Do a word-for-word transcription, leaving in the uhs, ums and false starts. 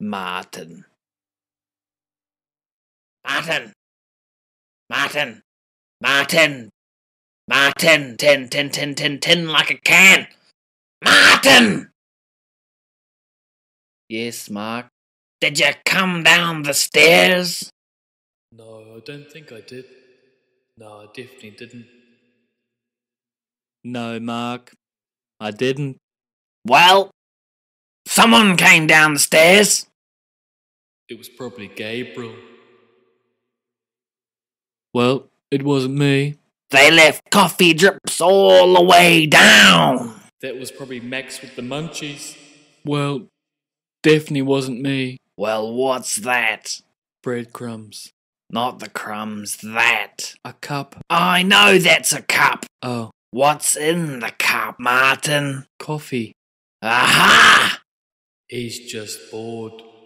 Martin. Martin! Martin! Martin! Martin! Tin, tin, tin, tin, tin like a can! Martin! Yes, Mark? Did you come down the stairs? No, I don't think I did. No, I definitely didn't. No, Mark, I didn't. Well, someone came down the stairs. It was probably Gabriel. Well, it wasn't me. They left coffee drips all the way down. That was probably Max with the munchies. Well, definitely wasn't me. Well, what's that? Breadcrumbs. Not the crumbs, that. A cup. I know that's a cup. Oh. What's in the cup, Martin? Coffee. Aha! He's just bored.